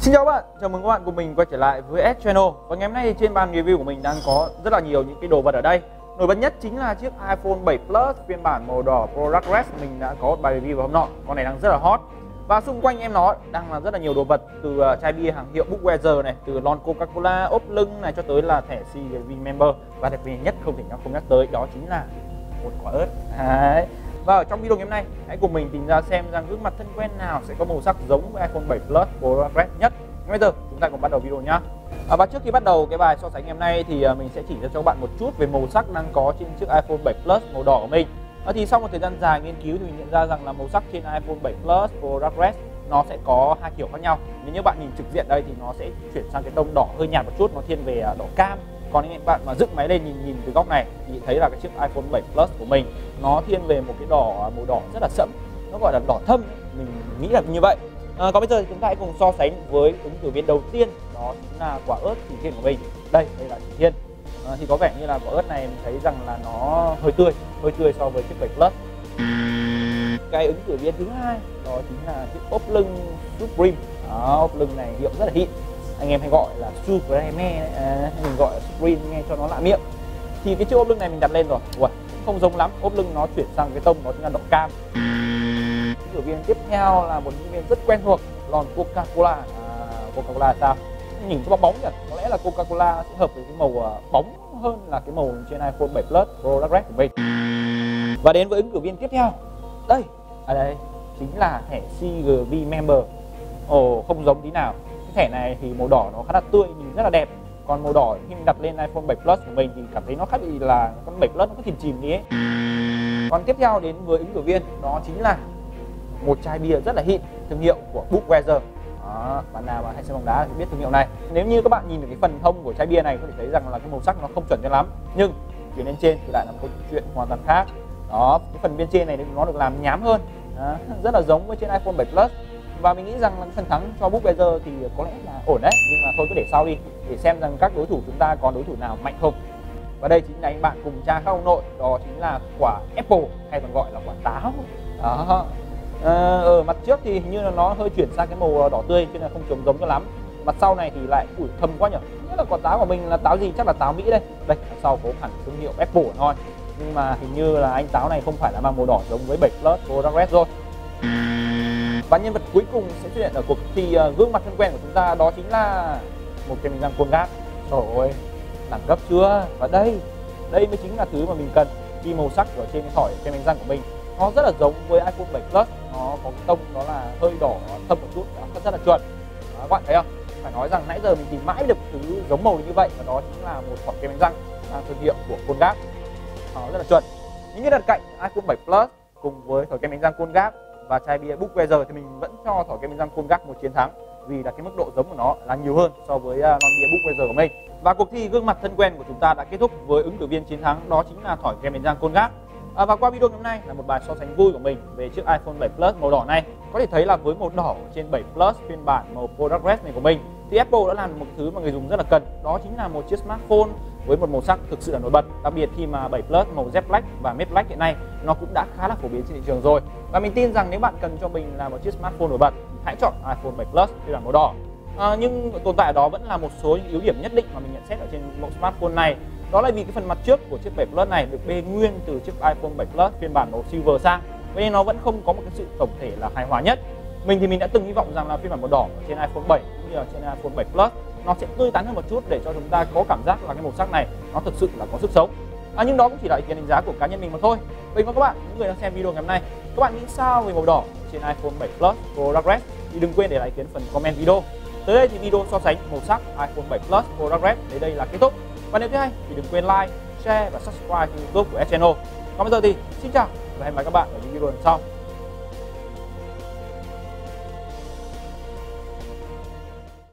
Xin chào các bạn, chào mừng các bạn cùng mình quay trở lại với S Channel. Và ngày hôm nay thì trên bàn review của mình đang có rất là nhiều những cái đồ vật ở đây. Nổi bật nhất chính là chiếc iPhone 7 Plus phiên bản màu đỏ Progress. Mình đã có một bài review vào hôm nọ, con này đang rất là hot. Và xung quanh em nó đang là rất là nhiều đồ vật, từ chai bia hàng hiệu Budweiser này, từ lon Coca-Cola, ốp lưng này, cho tới là thẻ CVV Member. Và đặc biệt nhất không thể nào không nhắc tới đó chính là một quả ớt. Đấy. Và ở trong video ngày hôm nay, hãy cùng mình tìm ra xem rằng gương mặt thân quen nào sẽ có màu sắc giống với iPhone 7 Plus Progress nhất. Ngay bây giờ chúng ta cùng bắt đầu video nhé. Và trước khi bắt đầu cái bài so sánh ngày hôm nay thì mình sẽ chỉ cho các bạn một chút về màu sắc đang có trên chiếc iPhone 7 Plus màu đỏ của mình. Thì sau một thời gian dài nghiên cứu thì mình nhận ra rằng là màu sắc trên iPhone 7 Plus Progress nó sẽ có hai kiểu khác nhau. Nếu như bạn nhìn trực diện đây thì nó sẽ chuyển sang cái tông đỏ hơi nhạt một chút, nó thiên về đỏ cam. Còn những bạn mà dựng máy lên nhìn từ góc này thì thấy là cái chiếc iPhone 7 Plus của mình nó thiên về một cái đỏ màu đỏ rất là sẫm, nó gọi là đỏ thâm, mình nghĩ là như vậy. Còn bây giờ thì chúng ta hãy cùng so sánh với ứng cử viên đầu tiên, đó chính là quả ớt Chỉ Thiên của mình. Đây là Chỉ Thiên. Thì có vẻ như là quả ớt này mình thấy rằng là nó hơi tươi so với chiếc 7 Plus. Cái ứng cử viên thứ hai đó chính là chiếc ốp lưng Supreme. Ốp lưng này hiệu rất là xịn, anh em hay gọi là Supreme, mình gọi là Supreme nghe cho nó lạ miệng. Thì cái chiếc ốp lưng này mình đặt lên rồi, không giống lắm, ốp lưng nó chuyển sang cái tông nó chính là đỏ cam. Ứng cử viên tiếp theo là một ứng cử viên rất quen thuộc, lon Coca-Cola. Coca-Cola sao? Nhìn cái bóng bóng nhỉ? Có lẽ là Coca-Cola sẽ hợp với cái màu bóng hơn là cái màu trên iPhone 7 Plus Progress của mình. Và đến với ứng cử viên tiếp theo, đây chính là thẻ CVV Member. Không giống tí nào. Cái thẻ này thì màu đỏ nó khá là tươi, nhìn rất là đẹp. Còn màu đỏ khi mình đặt lên iPhone 7 Plus của mình thì cảm thấy nó khác bị là con 7 Plus nó có chìm đi ấy. Còn tiếp theo đến với ứng cử viên đó chính là một chai bia rất là xịn, thương hiệu của Budweiser. Bạn nào mà hay xem bóng đá thì biết thương hiệu này. Nếu như các bạn nhìn được cái phần thông của chai bia này có thể thấy rằng là cái màu sắc nó không chuẩn cho lắm, nhưng chuyển lên trên thì lại là một câu chuyện hoàn toàn khác. Đó, cái phần bên trên này nó được làm nhám hơn, rất là giống với trên iPhone 7 Plus. Và mình nghĩ rằng là cái phần thắng cho Budweiser thì có lẽ là ổn đấy, nhưng mà thôi cứ để sau đi, để xem rằng các đối thủ chúng ta có đối thủ nào mạnh không. Và đây chính là anh bạn cùng cha khác ông nội, đó chính là quả Apple hay còn gọi là quả táo. Đó. Ở mặt trước thì hình như là nó hơi chuyển sang cái màu đỏ tươi cho nên là không giống cho lắm. Mặt sau này thì lại thâm quá nhỉ. Nghĩa là quả táo của mình là táo gì? Chắc là táo Mỹ đây. Đây, mặt sau có hẳn thương hiệu Apple thôi. Nhưng mà hình như là anh táo này không phải là mang màu đỏ giống với 7 Plus Progress rồi. Và nhân vật cuối cùng sẽ xuất hiện ở cuộc thi gương mặt thân quen của chúng ta, đó chính là một cái mình răng Colgate. Trời ơi, đẳng cấp chưa? Và đây mới chính là thứ mà mình cần. Khi màu sắc ở trên cái thỏi cái mình răng của mình nó rất là giống với iPhone 7 Plus, nó có cái tông nó là hơi đỏ thâm một chút, rất là chuẩn. Các bạn thấy không? Phải nói rằng nãy giờ mình tìm mãi được thứ giống màu như vậy, và đó chính là một thỏi kem đánh răng mang thương hiệu của Colgate. Nó rất là chuẩn. Những cái đặt cạnh iPhone 7 Plus cùng với thỏi kem đánh răng Colgate và chai bia Budweiser thì mình vẫn cho thỏi kem đánh răng Colgate một chiến thắng, vì là cái mức độ giống của nó là nhiều hơn so với lon bia Budweiser của mình. Và cuộc thi gương mặt thân quen của chúng ta đã kết thúc với ứng cử viên chiến thắng, đó chính là thỏi kem đánh răng Colgate. Và qua video ngày hôm nay là một bài so sánh vui của mình về chiếc iPhone 7 Plus màu đỏ này. Có thể thấy là với màu đỏ trên 7 Plus phiên bản màu Progress này của mình thì Apple đã làm một thứ mà người dùng rất là cần, đó chính là một chiếc smartphone với một màu sắc thực sự là nổi bật. Đặc biệt khi mà 7 Plus màu Jet Black và Matte Black hiện nay nó cũng đã khá là phổ biến trên thị trường rồi. Và mình tin rằng nếu bạn cần cho mình là một chiếc smartphone nổi bật, hãy chọn iPhone 7 Plus phiên bản màu đỏ. Nhưng tồn tại ở đó vẫn là một số những yếu điểm nhất định mà mình nhận xét ở trên mẫu smartphone này. Đó là vì cái phần mặt trước của chiếc 7 Plus này được bê nguyên từ chiếc iPhone 7 Plus phiên bản màu Silver sang, vậy nên nó vẫn không có một cái sự tổng thể là hài hòa nhất. Mình đã từng hy vọng rằng là phiên bản màu đỏ trên iPhone 7 cũng như là trên iPhone 7 Plus nó sẽ tươi tắn hơn một chút để cho chúng ta có cảm giác là cái màu sắc này nó thực sự là có sức sống. Nhưng đó cũng chỉ là ý kiến đánh giá của cá nhân mình mà thôi. Vậy mà các bạn, những người đang xem video ngày hôm nay, các bạn nghĩ sao về màu đỏ trên iPhone 7 Plus Progress thì đừng quên để lại ý kiến phần comment video. Tới đây thì video so sánh màu sắc iPhone 7 Plus Progress đến đây là kết thúc. Và nếu thấy hay thì đừng quên like, share và subscribe kênh YouTube của S Channel. Còn bây giờ thì xin chào và hẹn gặp lại các bạn ở những video lần sau.